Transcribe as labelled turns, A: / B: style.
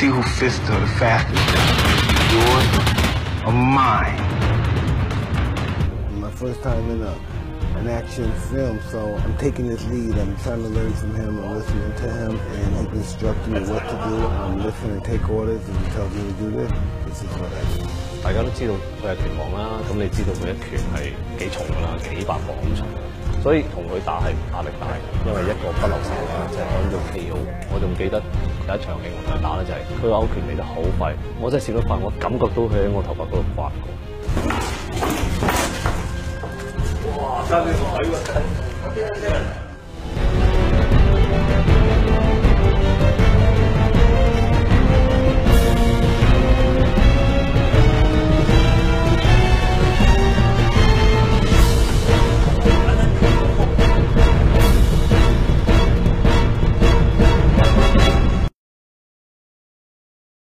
A: see who fists her the fastest. Yours or mine?
B: My first time in an action film, so I'm taking this lead. I'm trying to learn from him. I'm listening to him, and he's instructing me what to do. I'm listening, take orders, and he tells me to do this. This is what I do.
C: 大家都知道佢係拳王啦，咁你知道佢一拳係幾重㗎啦，幾百磅咁重，所以同佢打係壓力大，因為一個不留手啦，就係講做 KO。我仲記得有一場戲我同佢打咧，就係佢勾拳嚟得好快，我真係笑到快，我感覺到佢喺我頭髮嗰度刮過。哇！真係睇喎！